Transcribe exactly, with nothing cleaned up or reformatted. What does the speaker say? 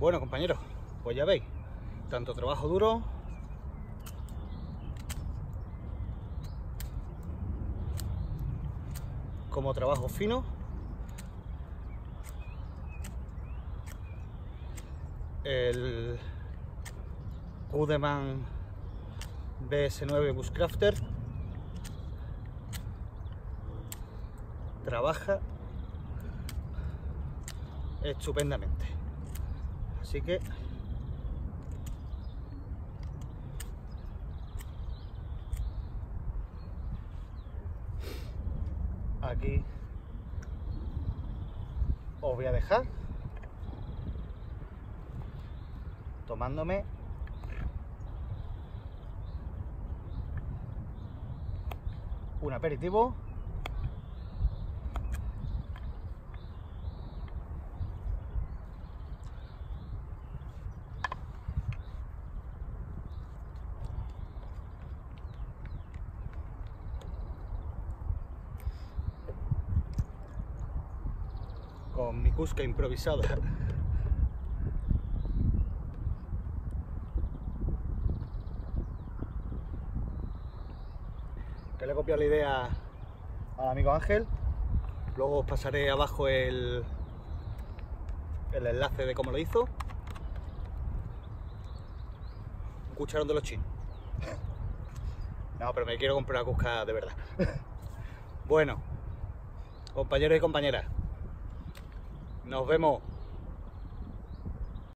Bueno, compañeros, pues ya veis, tanto trabajo duro como trabajo fino. El Udeman B S nueve Bushcrafter trabaja estupendamente, así que aquí os voy a dejar tomándome un aperitivo con mi cusca improvisada. Que le he copiado la idea al amigo Ángel. Luego os pasaré abajo el, el enlace de cómo lo hizo. Un cucharón de los chinos. No, pero me quiero comprar una cusca de verdad. Bueno, compañeros y compañeras, nos vemos.